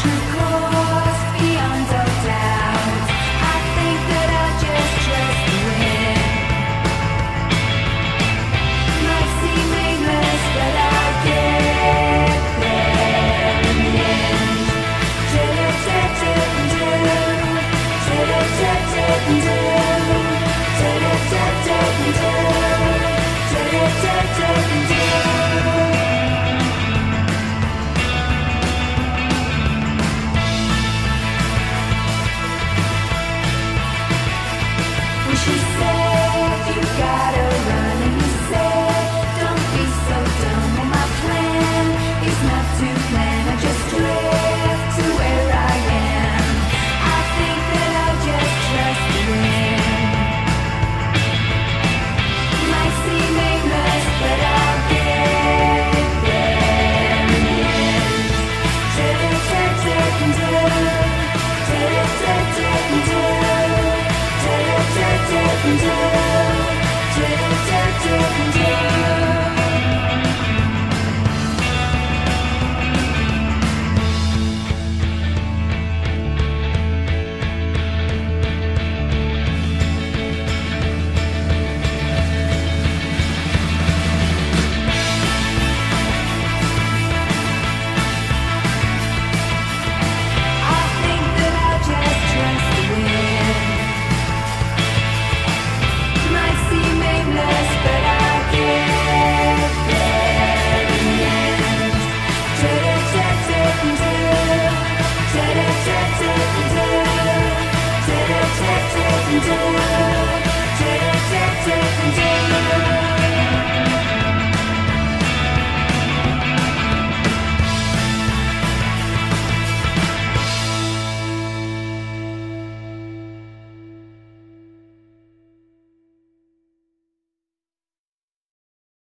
true cause beyond all doubt. I think that I'll just trust the wind. Might seem aimless, but I'll get there in the end. When she said you gotta run, and he said don't be so dumb. Well, my plan is not to plan, I just drift to where I am. I think that I'll just trust the wind. Might seem aimless, but I'll get there in the end. Do